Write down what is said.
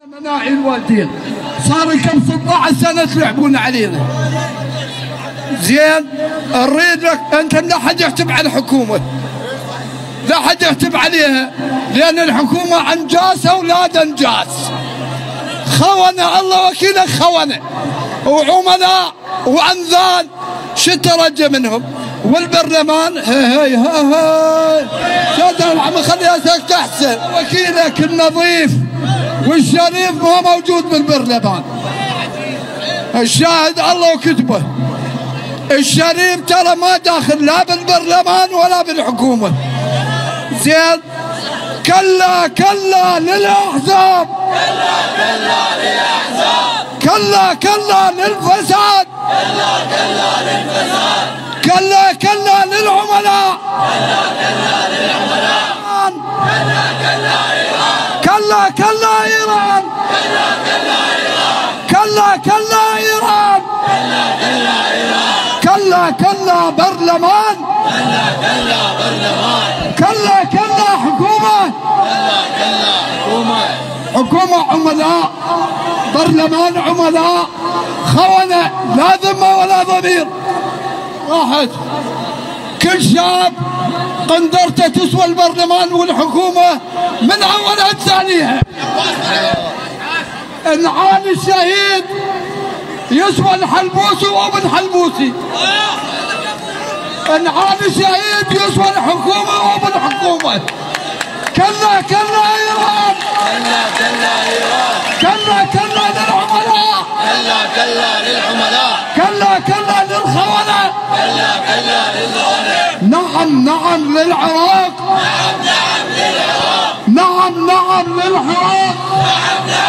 مناعي الوالدين صار لكم 16 سنة تلعبون علينا. زين نريد لك انت لا حد يحتب على الحكومة، لا حد يحتب عليها، لأن الحكومة أنجاس أولاد أنجاس، خونة الله وكيلك، خونة وعملاء وأنذال، شو ترجى منهم؟ والبرلمان هي شادر العم خليها ساكتة أحسن. وكيلك النظيف والشريف ما موجود بالبرلمان، الشاهد الله وكتبه. الشريف ترى ما داخل لا بالبرلمان ولا بالحكومة. زين كلا كلا للأحزاب، كلا كلا للأحزاب، كلا كلا للفساد، كلا كلا للفساد، كلا كلا للعملاء، كلا كلا للعملاء، كلا كلا إيران، كلا كلا إيران، كلا كلا إيران، كلا كلا برلمان، كلا كلا برلمان، كلا كلا حكومة، كلا كلا حكومة، حكومة عملاء، برلمان عملاء، خونة لا ذمة ولا ضمير. راحت كل شاب قندرته تسوى البرلمان والحكومة من أولها لثانيها. انعال الشهيد يسوى الحلبوسي وابن حلبوسي، انعال الشهيد يسوى الحكومة وابن حكومة. كلا كلا إيران، كلا كلا إيران، كلا كلا للعملاء، كلا كلا للعملاء، كلا كلا للخونة، كلا كلا للخونة. نعم نعم للعراق، نعم نعم للعراق، نعم نعم للعراق، نعم نعم